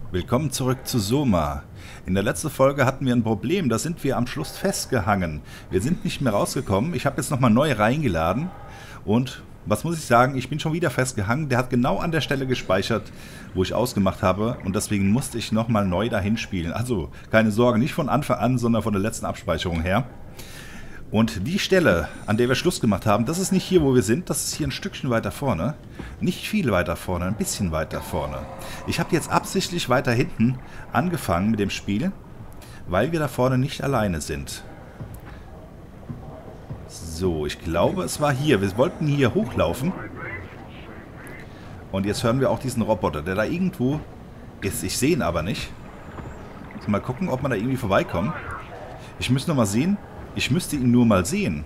Willkommen zurück zu Soma. In der letzten Folge hatten wir ein Problem, da sind wir am Schluss festgehangen. Wir sind nicht mehr rausgekommen. Ich habe jetzt nochmal neu reingeladen und was muss ich sagen, ich bin schon wieder festgehangen. Der hat genau an der Stelle gespeichert, wo ich ausgemacht habe und deswegen musste ich nochmal neu dahin spielen. Also keine Sorge, nicht von Anfang an, sondern von der letzten Abspeicherung her. Und die Stelle, an der wir Schluss gemacht haben, das ist nicht hier, wo wir sind, das ist hier ein Stückchen weiter vorne. Nicht viel weiter vorne, ein bisschen weiter vorne. Ich habe jetzt absichtlich weiter hinten angefangen mit dem Spiel, weil wir da vorne nicht alleine sind. So, ich glaube, es war hier. Wir wollten hier hochlaufen. Und jetzt hören wir auch diesen Roboter, der da irgendwo ist. Ich sehe ihn aber nicht. Mal gucken, ob man da irgendwie vorbeikommt. Ich müsste noch mal sehen. Ich müsste ihn nur mal sehen.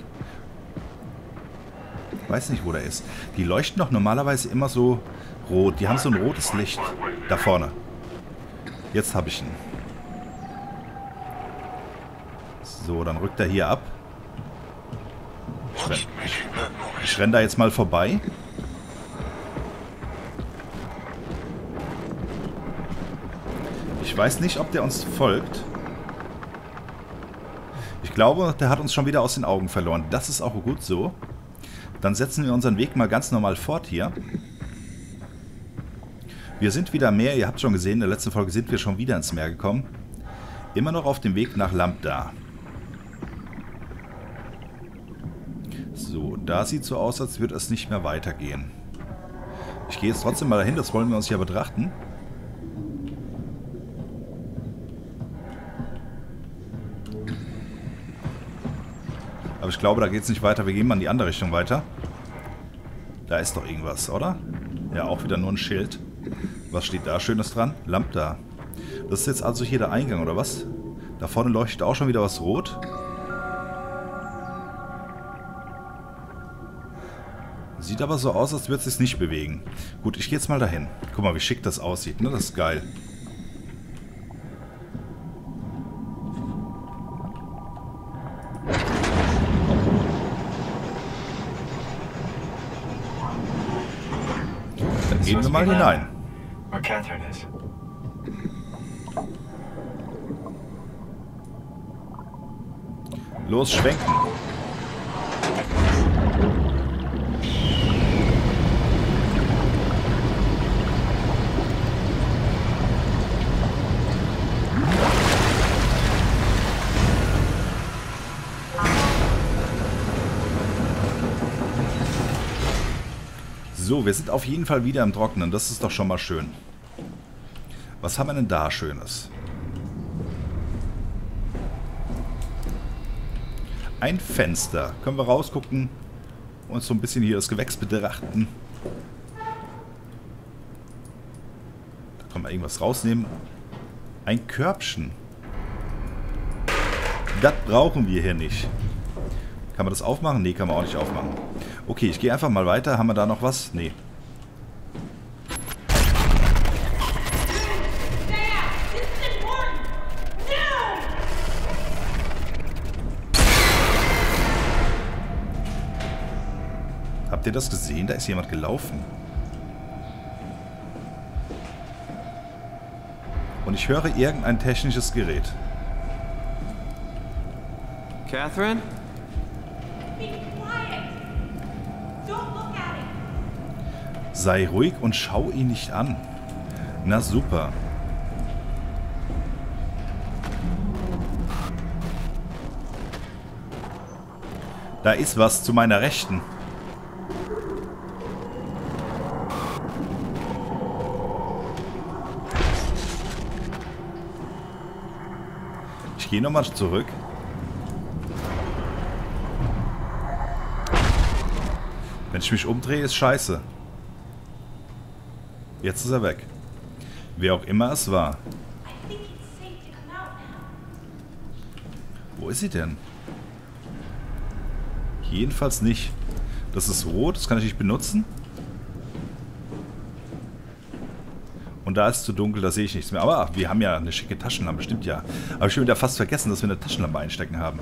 Ich weiß nicht, wo der ist. Die leuchten doch normalerweise immer so rot. Die haben so ein rotes Licht. Da vorne. Jetzt habe ich ihn. So, dann rückt er hier ab. Ich renne da jetzt mal vorbei. Ich weiß nicht, ob der uns folgt. Ich glaube, der hat uns schon wieder aus den Augen verloren. Das ist auch gut so. Dann setzen wir unseren Weg mal ganz normal fort hier. Wir sind wieder mehr. Ihr habt schon gesehen, in der letzten Folge sind wir schon wieder ins Meer gekommen. Immer noch auf dem Weg nach Lambda. So, da sieht so aus, als würde es nicht mehr weitergehen. Ich gehe jetzt trotzdem mal dahin. Das wollen wir uns ja betrachten. Aber ich glaube, da geht es nicht weiter. Wir gehen mal in die andere Richtung weiter. Da ist doch irgendwas, oder? Ja, auch wieder nur ein Schild. Was steht da Schönes dran? Lambda. Das ist jetzt also hier der Eingang, oder was? Da vorne leuchtet auch schon wieder was rot. Sieht aber so aus, als würde es sich nicht bewegen. Gut, ich gehe jetzt mal dahin. Guck mal, wie schick das aussieht, ne? Das ist geil. Gehen wir mal hinein. Los, schwenken. So, wir sind auf jeden Fall wieder im Trockenen. Das ist doch schon mal schön. Was haben wir denn da Schönes? Ein Fenster. Können wir rausgucken und so ein bisschen hier das Gewächs betrachten. Da können wir irgendwas rausnehmen. Ein Körbchen. Das brauchen wir hier nicht. Kann man das aufmachen? Nee, kann man auch nicht aufmachen. Okay, ich gehe einfach mal weiter. Haben wir da noch was? Nee. Habt ihr das gesehen? Da ist jemand gelaufen. Und ich höre irgendein technisches Gerät. Catherine? Sei ruhig und schau ihn nicht an. Na super. Da ist was zu meiner Rechten. Ich gehe nochmal zurück. Wenn ich mich umdrehe, ist scheiße. Jetzt ist er weg. Wer auch immer es war. Wo ist sie denn? Jedenfalls nicht. Das ist rot, das kann ich nicht benutzen. Und da ist es zu dunkel, da sehe ich nichts mehr. Aber wir haben ja eine schicke Taschenlampe, stimmt ja. Habe ich schon wieder fast vergessen, dass wir eine Taschenlampe einstecken haben.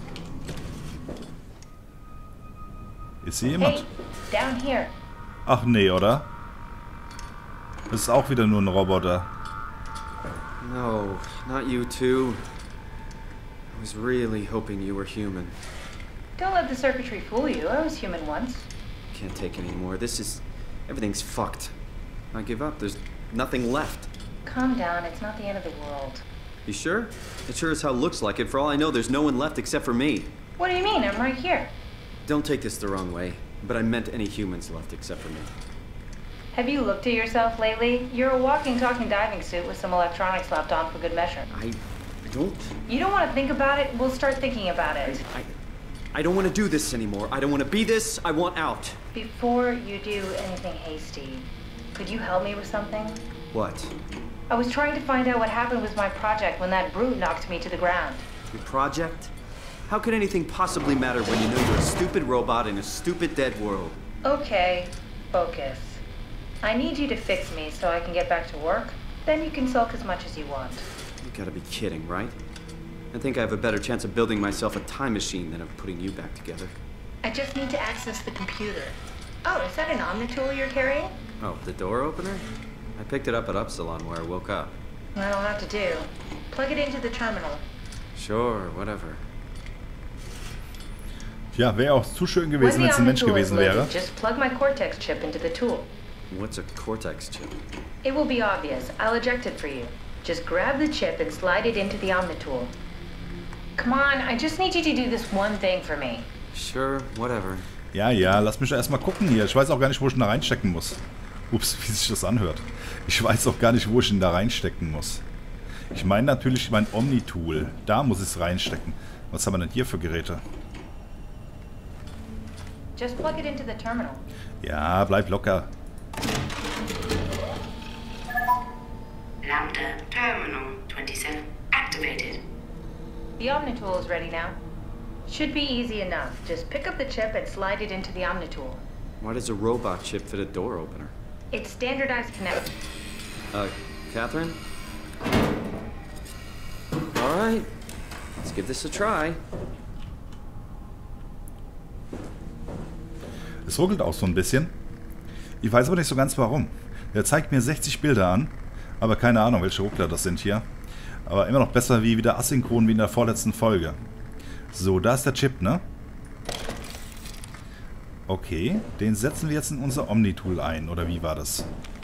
Ist hier jemand? Hey, down here. Ach nee, oder? Das ist auch wieder nur ein Roboter. No, not you too. I was really hoping you were human. Don't let the circuitry fool you. I was human once. Can't take any more. Everything's fucked. I give up. There's nothing left. Calm down. It's not the end of the world. You sure? It sure as hell looks like it. For all I know, there's no one left except for me. What do you mean? I'm right here. Don't take this the wrong way, but I meant any humans left except for me. Have you looked at yourself lately? You're a walking, talking diving suit with some electronics slapped on for good measure. I don't... You don't want to think about it? We'll start thinking about it. I don't want to do this anymore. I don't want to be this. I want out. Before you do anything hasty, could you help me with something? What? I was trying to find out what happened with my project when that brute knocked me to the ground. Your project? How could anything possibly matter when you know you're a stupid robot in a stupid dead world? Okay, focus. I need you to fix me so I can get back to work. Then you can sulk as much as you want. You gotta be kidding, right? I think I have a better chance of building myself a time machine than of putting you back together. I just need to access the computer. Oh, is that an Omnitool you're carrying? Oh, the door opener? I picked it up at Upsilon where I woke up. That'll have to do. Plug it into the terminal. Sure, whatever. Ja, wäre auch zu schön gewesen, wenn es ein Mensch gewesen wäre. Just plug my Cortex chip into the tool. What's a Cortex chip? It will be obvious. I'll eject it for you. Just grab the chip and slide it into the Omnitool. Come on, I just need you to do this one thing for me. Sure, whatever. Ja, lass mich erstmal gucken hier. Ich weiß auch gar nicht, wo ich ihn da reinstecken muss. Ups, wie sich das anhört. Ich weiß auch gar nicht, wo ich ihn da reinstecken muss. Ich meine natürlich mein Omnitool. Da muss ich es reinstecken. Was haben wir denn hier für Geräte? Just plug it into the terminal. Ja, bleib locker. Lambda Terminal 27 activated. The Omnitool is ready now. Should be easy enough. Just pick up the chip and slide it into the Omnitool. Why does a robot chip fit a door opener? It's standardized connect. Catherine? Alright, let's give this a try. Es ruckelt auch so ein bisschen. Ich weiß aber nicht so ganz warum. Der zeigt mir 60 Bilder an, aber keine Ahnung, welche Ruckler das sind hier. Aber immer noch besser wie wieder asynchron wie in der vorletzten Folge. So, da ist der Chip, ne? Okay, den setzen wir jetzt in unser Omnitool ein, oder wie war das?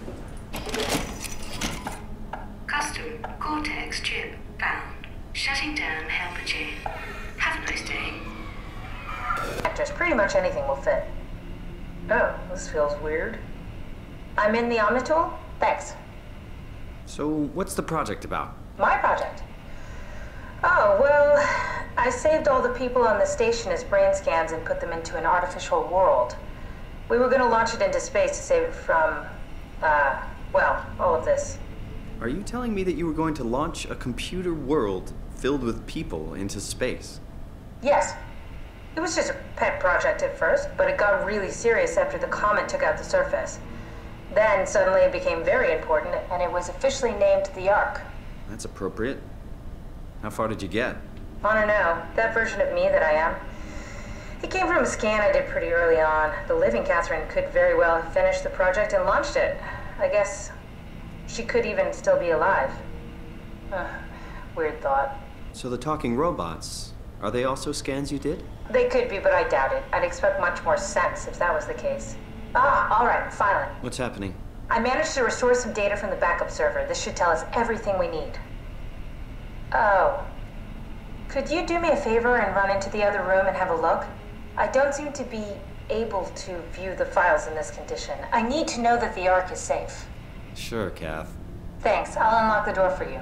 Custom Cortex chip found. Shutting down helper chain. Have a nice day. Just pretty much anything will fit. Oh, this feels weird. I'm in the Omnitool? Thanks. So, what's the project about? My project? Oh, well, I saved all the people on the station as brain scans and put them into an artificial world. We were going to launch it into space to save it from, well, all of this. Are you telling me that you were going to launch a computer world filled with people into space? Yes. It was just a pet project at first, but it got really serious after the comet took out the surface. Then suddenly it became very important, and it was officially named the Ark. That's appropriate. How far did you get? I don't know. That version of me that I am. It came from a scan I did pretty early on. The living Catherine could very well have finished the project and launched it. I guess she could even still be alive. Weird thought. So the talking robots, are they also scans you did? They could be, but I doubt it. I'd expect much more sense if that was the case. All right, finally. What's happening? I managed to restore some data from the backup server. This should tell us everything we need. Oh. Could you do me a favor and run into the other room and have a look? I don't seem to be able to view the files in this condition. I need to know that the Ark is safe. Sure, Kath. Thanks. I'll unlock the door for you.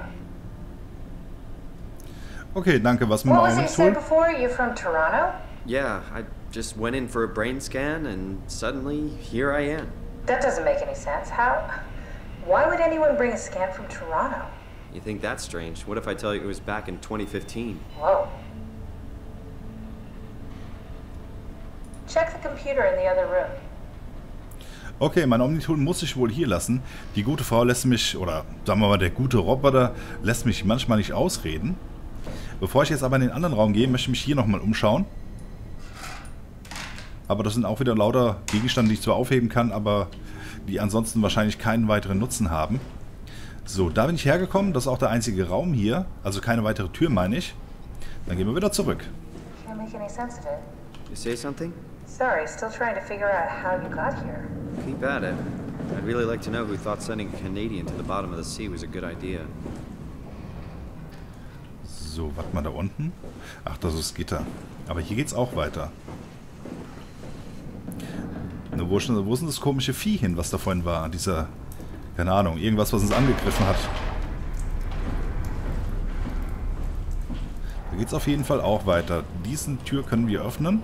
Okay, danke. Was mit dem What was it you said Omnitool? before? You're from Toronto? Yeah, I just went in for a brain scan and suddenly here I am. That doesn't make any sense. How? Why would anyone bring a scan from Toronto? You think that's strange? What if I tell you it was back in 2015? Whoa. Check the computer in the other room. Okay, mein Omnitool muss ich wohl hier lassen. Die gute Frau lässt mich, oder sagen wir mal, der gute Roboter lässt mich manchmal nicht ausreden. Bevor ich jetzt aber in den anderen Raum gehe, möchte ich mich hier nochmal umschauen. Aber das sind auch wieder lauter Gegenstände, die ich zwar aufheben kann, aber die ansonsten wahrscheinlich keinen weiteren Nutzen haben. So, da bin ich hergekommen. Das ist auch der einzige Raum hier. Also keine weitere Tür, meine ich. Dann gehen wir wieder zurück. Can't make any sense of it. You say something? Sorry, still trying to figure out how you got here. Keep at it. I'd really like to know who thought sending a Canadian to the bottom of the sea was a good idea. So, warte mal da unten. Ach, das ist Gitter. Aber hier geht's auch weiter. Na, wo ist denn das komische Vieh hin, was da vorhin war? Dieser, keine Ahnung, irgendwas, was uns angegriffen hat. Da geht's auf jeden Fall auch weiter. Diese Tür können wir öffnen.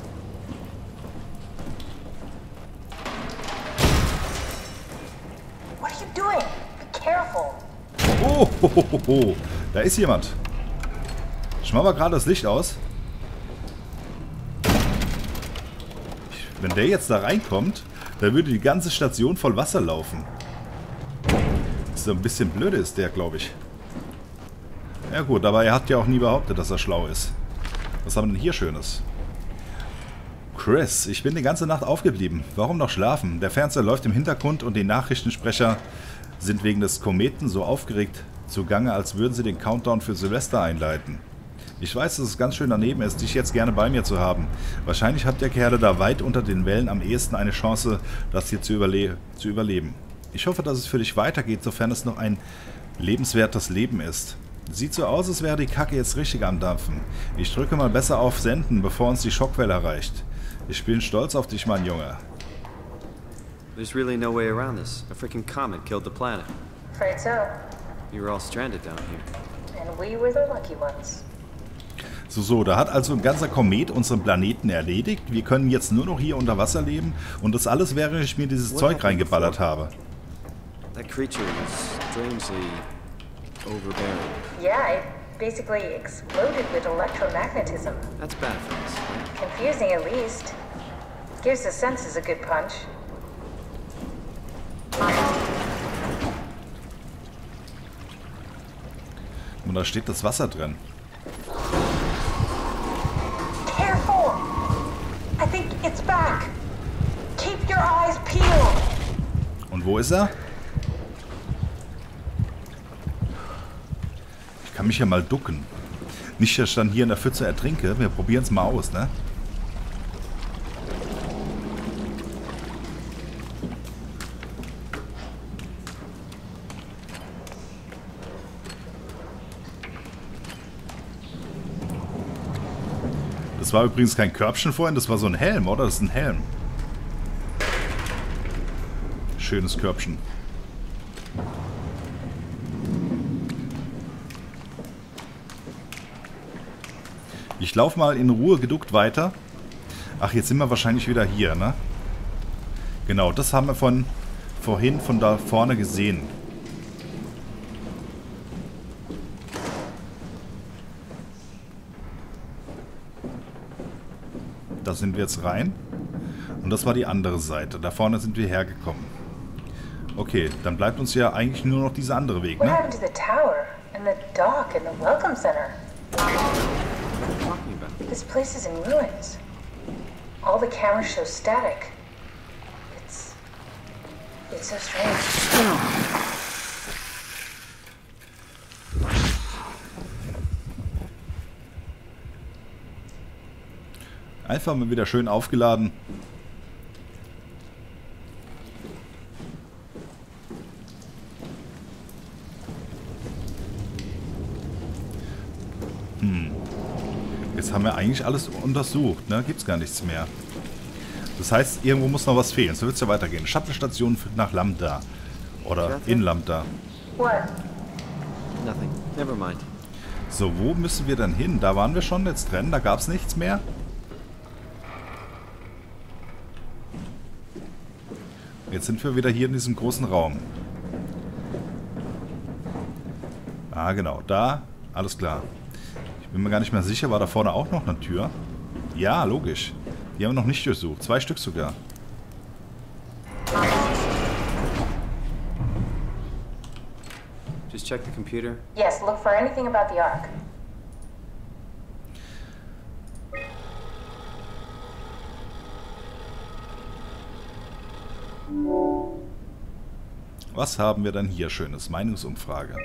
What are you doing? Be careful. Oh, ho, ho, ho, ho. Da ist jemand. Ich mach mal gerade das Licht aus. Wenn der jetzt da reinkommt, dann würde die ganze Station voll Wasser laufen. So ein bisschen blöd ist der, glaube ich. Ja gut, aber er hat ja auch nie behauptet, dass er schlau ist. Was haben wir denn hier Schönes? Chris, ich bin die ganze Nacht aufgeblieben. Warum noch schlafen? Der Fernseher läuft im Hintergrund und die Nachrichtensprecher sind wegen des Kometen so aufgeregt zugange, als würden sie den Countdown für Silvester einleiten. Ich weiß, dass es ganz schön daneben ist, dich jetzt gerne bei mir zu haben. Wahrscheinlich hat der Kerl da weit unter den Wellen am ehesten eine Chance, das hier zu überleben. Ich hoffe, dass es für dich weitergeht, sofern es noch ein lebenswertes Leben ist. Sieht so aus, als wäre die Kacke jetzt richtig am Dampfen. Ich drücke mal besser auf Senden, bevor uns die Schockwelle erreicht. Ich bin stolz auf dich, mein Junge. There's really no way around this. A freaking comet killed the planet. Afraid so. You were all stranded down here. And we were the lucky ones. So, da hat also ein ganzer Komet unseren Planeten erledigt. Wir können jetzt nur noch hier unter Wasser leben. Und das alles, während ich mir dieses Zeug reingeballert habe. That creature was strangely overbearing. Yeah, it basically exploded with electromagnetism. That's bad for us, right? Confusing at least. Gives the senses a good punch. Und da steht das Wasser drin. Careful! I think it's back. Keep your eyes peeled. Und wo ist er? Ich kann mich ja mal ducken. Nicht, dass ich dann hier in der Pfütze ertrinke. Wir probieren es mal aus, ne? Das war übrigens kein Körbchen vorhin, das war so ein Helm, oder? Das ist ein Helm. Schönes Körbchen. Ich laufe mal in Ruhe geduckt weiter. Ach, jetzt sind wir wahrscheinlich wieder hier, ne? Genau, das haben wir vorhin von da vorne gesehen. Da sind wir jetzt rein. Und das war die andere Seite. Da vorne sind wir hergekommen. Okay, dann bleibt uns ja eigentlich nur noch dieser andere Weg, What ne? happened to the tower and the dock and the welcome center? What are you talking about? This place is in ruins. All the cameras show static. It's so strange. Einfach mal wieder schön aufgeladen. Jetzt haben wir eigentlich alles untersucht, ne? Gibt's gar nichts mehr. Das heißt, irgendwo muss noch was fehlen. So wird es ja weitergehen. Shuttle-Station nach Lambda. Oder in Lambda. What? Nothing. Never mind. So, wo müssen wir denn hin? Da waren wir schon jetzt drin. Da gab es nichts mehr. Jetzt sind wir wieder hier in diesem großen Raum. Ah, genau. Da. Alles klar. Ich bin mir gar nicht mehr sicher. War da vorne auch noch eine Tür? Ja, logisch. Die haben wir noch nicht durchsucht. 2 Stück sogar. Just check the computer. Yes, look for anything about the Ark. Was haben wir denn hier Schönes? Meinungsumfrage.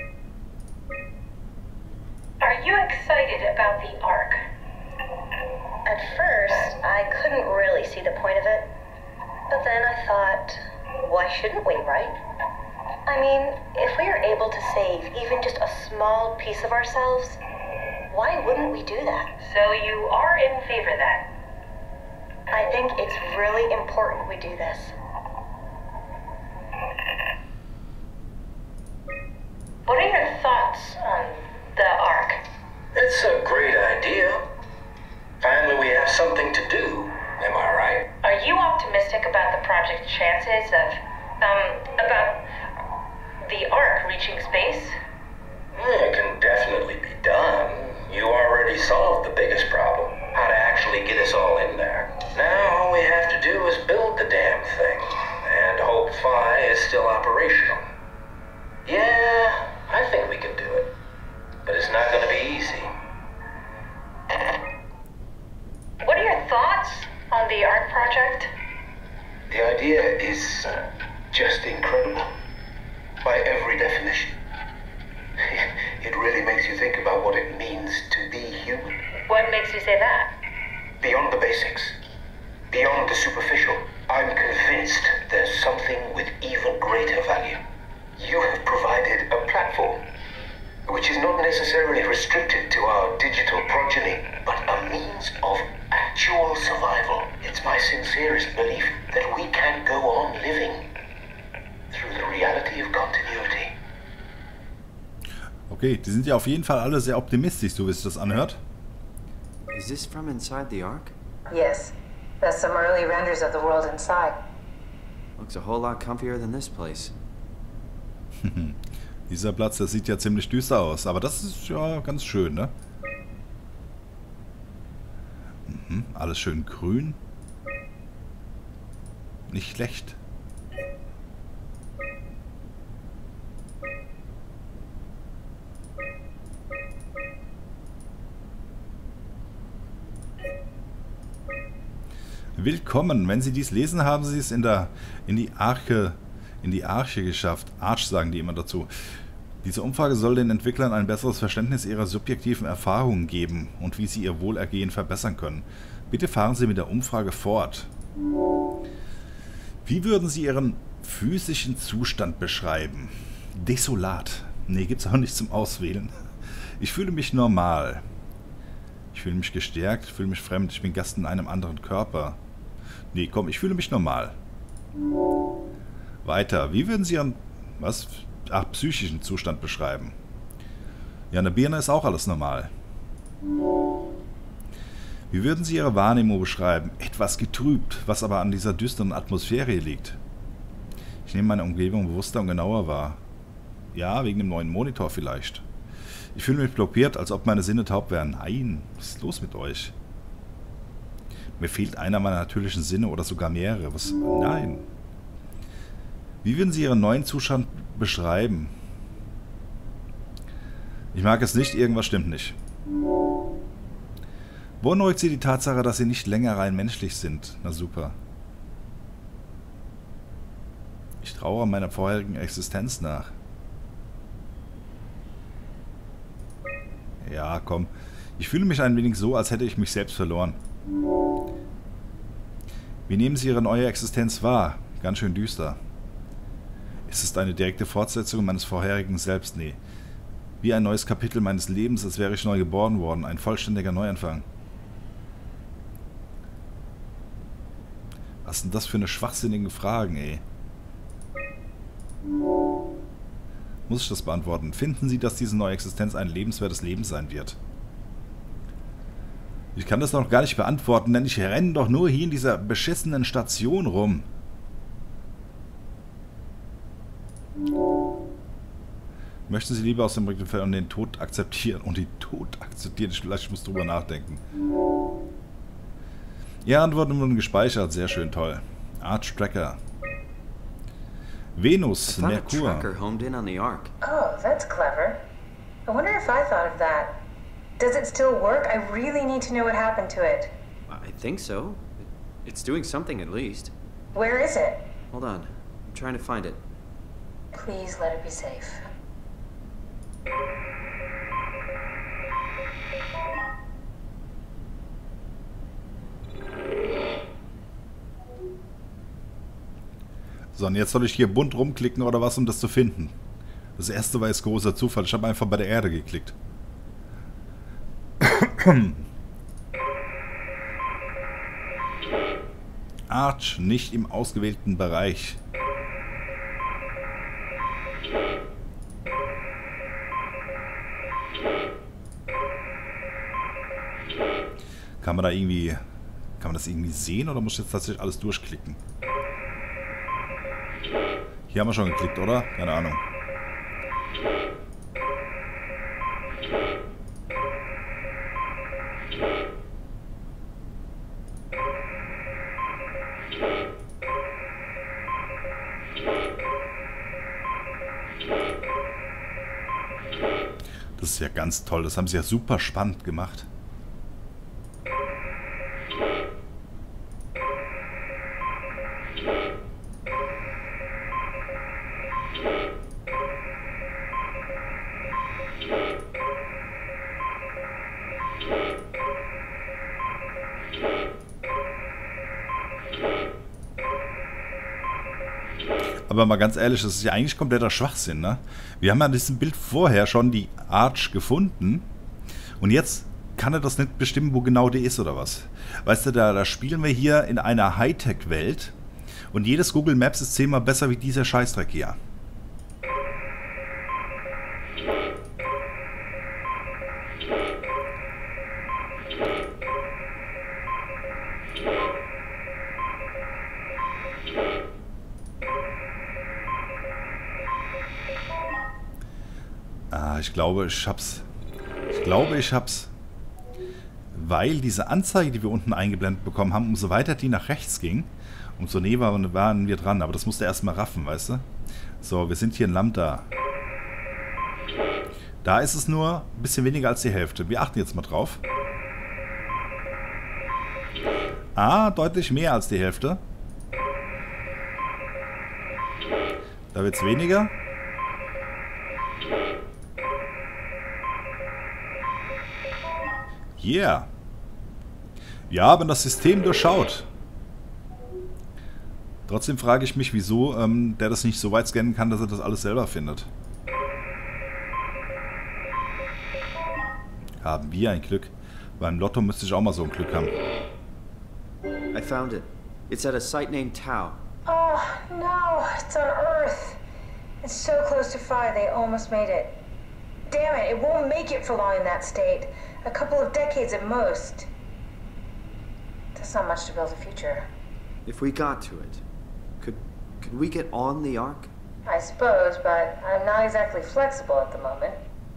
Are you excited about the Ark? At first, I couldn't really see the point of it. But then I thought, why shouldn't we, right? I mean, if we are able to save even just a small piece of ourselves, why wouldn't we do that? So you are in favor then? I think it's really important we do this. What are your thoughts on the Ark? It's a great idea. Finally, we have something to do. Am I right? Are you optimistic about the project's chances of, about the Ark reaching space? It can definitely be done. You already solved the biggest problem, how to actually get us all in there. Now all we have to do is build the damn thing, and hope Phi is still operational. Yeah, I think we can do it, but it's not going to be easy. What are your thoughts on the Ark project? The idea is just incredible, by every definition. It really makes you think about what it means to be human. What makes you say that? Beyond the basics, beyond the superficial, I'm convinced there's something with even greater value. You have provided a platform, which is not necessarily restricted to our digital progeny, but a means of actual survival. It's my sincerest belief that we can go on living through the reality of continuity. Okay, die sind ja auf jeden Fall alle sehr optimistisch, so wie sich das anhört. Is this from inside the Ark? Yes. That's some early renders of the world inside. Looks a whole lot comfier than this place. Dieser Platz, das sieht ja ziemlich düster aus, aber das ist ja ganz schön, ne? Alles schön grün. Nicht schlecht. Willkommen. Wenn Sie dies lesen, haben Sie es in die Arche geschafft. Arch sagen die immer dazu. Diese Umfrage soll den Entwicklern ein besseres Verständnis ihrer subjektiven Erfahrungen geben und wie sie ihr Wohlergehen verbessern können. Bitte fahren Sie mit der Umfrage fort. Wie würden Sie Ihren physischen Zustand beschreiben? Desolat. Nee, gibt's auch nicht zum Auswählen. Ich fühle mich normal. Ich fühle mich gestärkt, fühle mich fremd. Ich bin Gast in einem anderen Körper. Nee, komm, ich fühle mich normal. Weiter. Wie würden Sie Ihren psychischen Zustand beschreiben? Ja, eine Birne ist auch alles normal. Wie würden Sie Ihre Wahrnehmung beschreiben? Etwas getrübt, was aber an dieser düsteren Atmosphäre liegt. Ich nehme meine Umgebung bewusster und genauer wahr. Ja, wegen dem neuen Monitor vielleicht. Ich fühle mich blockiert, als ob meine Sinne taub wären. Nein, was ist los mit euch? Mir fehlt einer meiner natürlichen Sinne oder sogar mehrere. Was? Nein. Wie würden Sie Ihren neuen Zustand beschreiben? Ich mag es nicht, irgendwas stimmt nicht. Wo neugt Sie die Tatsache, dass Sie nicht länger rein menschlich sind? Na super. Ich trauere meiner vorherigen Existenz nach. Ja, komm. Ich fühle mich ein wenig so, als hätte ich mich selbst verloren. Wie nehmen Sie Ihre neue Existenz wahr? Ganz schön düster. Ist es eine direkte Fortsetzung meines vorherigen Selbst? Nee. Wie ein neues Kapitel meines Lebens, als wäre ich neu geboren worden. Ein vollständiger Neuanfang. Was sind das für eine schwachsinnige Fragen, ey? Muss ich das beantworten? Finden Sie, dass diese neue Existenz ein lebenswertes Leben sein wird? Ich kann das noch gar nicht beantworten, denn ich renne doch nur hier in dieser beschissenen Station rum. Möchten Sie lieber aus dem Fall und den Tod akzeptieren? Und den Tod akzeptieren? Ich muss drüber nachdenken. Ja, Antworten wurden gespeichert. Sehr schön, toll. Arch Tracker. Venus, Merkur. Tracker homed in on the Ark. Oh, that's clever. I wonder if I thought of that. Does it still work? I really need to know what happened to it. I think so. It's doing something at least. Where is it? Hold on. I'm trying to find it. Please let it be safe. So, und jetzt soll ich hier bunt rumklicken oder was, um das zu finden. Das erste war jetzt großer Zufall. Ich habe einfach bei der Erde geklickt. Arch nicht im ausgewählten Bereich. Kann man das irgendwie sehen oder muss ich jetzt tatsächlich alles durchklicken? Hier haben wir schon geklickt, oder? Keine Ahnung. Das ist ja ganz toll. Das haben sie ja super spannend gemacht. Aber mal ganz ehrlich, das ist ja eigentlich kompletter Schwachsinn, ne? Wir haben ja in diesem Bild vorher schon die Arch gefunden und jetzt kann er das nicht bestimmen, wo genau die ist oder was. Weißt du, da spielen wir hier in einer Hightech-Welt und jedes Google Maps ist 10-mal besser wie dieser Scheißdreck hier. Ich glaube, ich hab's. Weil diese Anzeige, die wir unten eingeblendet bekommen haben, umso weiter die nach rechts ging, umso näher waren wir dran. Aber das musste erstmal raffen, weißt du? So, wir sind hier in Lambda. Da ist es nur ein bisschen weniger als die Hälfte. Wir achten jetzt mal drauf. Ah, deutlich mehr als die Hälfte. Da wird's weniger. Yeah. Wir haben das System durchschaut. Trotzdem frage ich mich, wieso der das nicht so weit scannen kann, dass er das alles selber findet. Haben wir ein Glück. Beim Lotto müsste ich auch mal so ein Glück haben. I found it. It's at a site named Tau. Oh, no, it's on Earth. It's so close to Phi, they almost made it. Damn it, it won't make it for long in that state. A couple of decades at most. That's not much to build a future. If we got to it, could we get on the Ark? I suppose, but I'm not exactly flexible at the moment.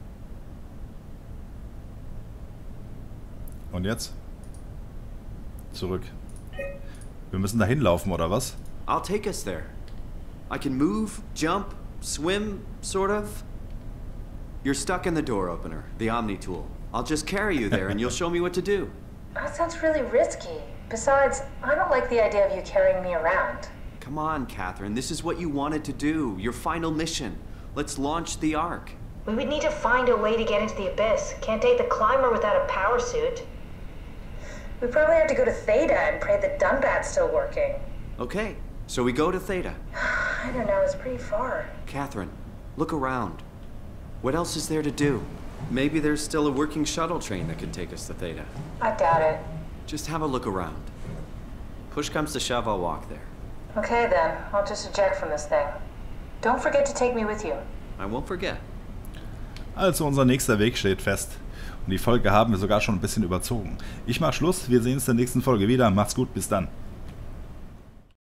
Und jetzt? Zurück. Wir müssen dahin laufen, oder was? I'll take us there. I can move, jump, swim, sort of. You're stuck in the door opener, the Omni tool. I'll just carry you there and you'll show me what to do. That sounds really risky. Besides, I don't like the idea of you carrying me around. Come on, Catherine. This is what you wanted to do. Your final mission. Let's launch the Ark. We would need to find a way to get into the Abyss. Can't take the climber without a power suit. We probably have to go to Theta and pray that Dunbat's still working. Okay, so we go to Theta. I don't know, it's pretty far. Catherine, look around. What else is there to do? Maybe there's still a working shuttle train that can take us to Theta. I doubt it. Just have a look around. Push comes to shove, I'll walk there. Okay then, I'll just eject from this thing. Don't forget to take me with you. I won't forget. Also unser nächster Weg steht fest. Und die Folge haben wir sogar schon ein bisschen überzogen. Ich mach Schluss, wir sehen uns in der nächsten Folge wieder. Macht's gut, bis dann.